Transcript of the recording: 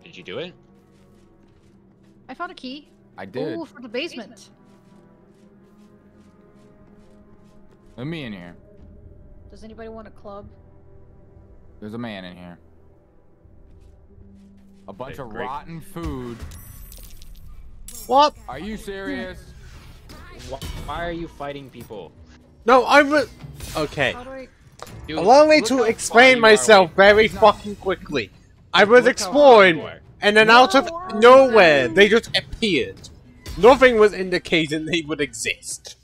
Did you do it? I found a key. I did. Ooh, for the basement. Let me in here. Does anybody want a club? There's a man in here. A bunch Okay, of great. rotten food. What? Are you serious? Why are you fighting people? No, okay. How do I... Dude, Allow me look to how far explain you are myself away. very He's not- fucking quickly. I was Look how far you exploring, are. and then out of nowhere, they just appeared. Nothing was indicating they would exist.